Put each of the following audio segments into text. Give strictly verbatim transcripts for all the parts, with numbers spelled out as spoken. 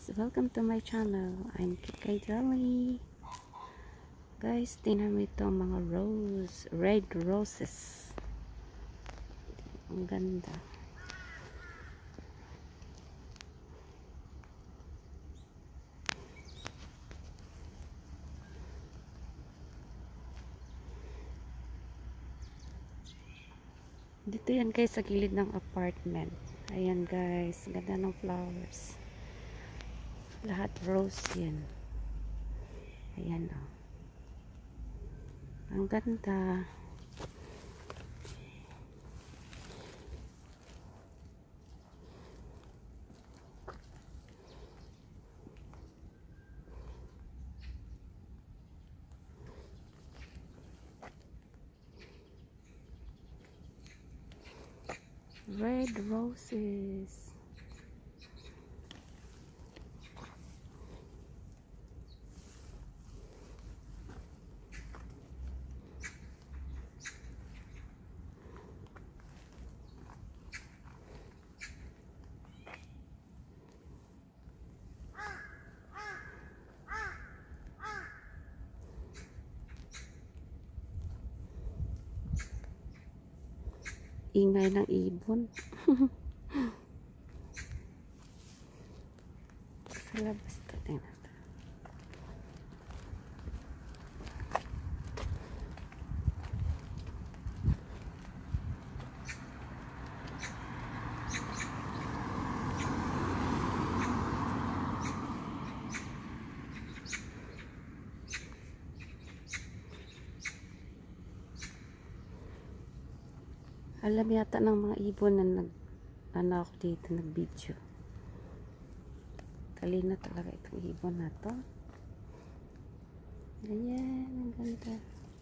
guys, welcome to my channel. I'm Kikay Dali. Guys, tingnan mo ito mga rose, red roses. Ang ganda. Dito yan guys sa gilid ng apartment. Ayan guys, ganda ng flowers. Lahat rose yan. Ayan o. Oh. Ang ganda. Red roses. Ingay ng ibon. Sa labas ito. Tingnan ito. Alam yata ng mga ibon na nag ano ako dito, nag video. Talino talaga itong ibon na to. Ayan, ang ganda.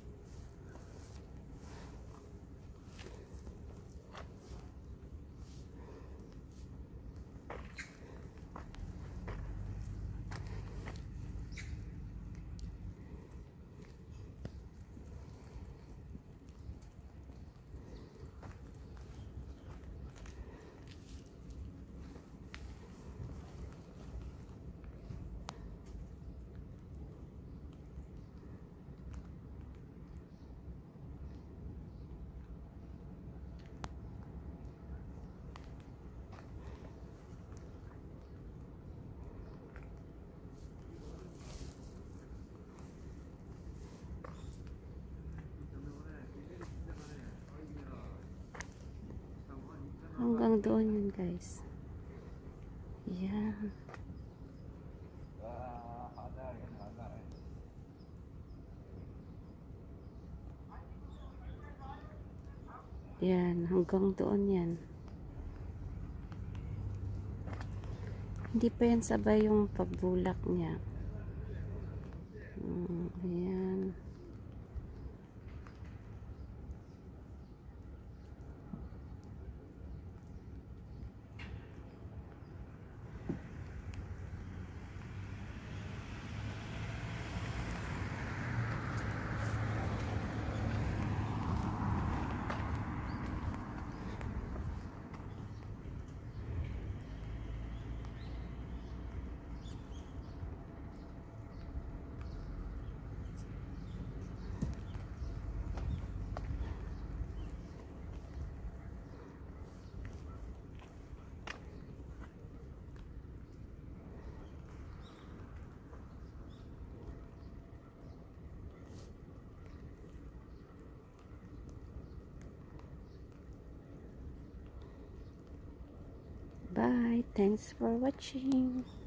Hanggang doon yun guys. Yan. Yan, hanggang doon yan. Hindi pa yan sabay yung pagbulak niya. Hmm, ayan. Bye. Thanks for watching.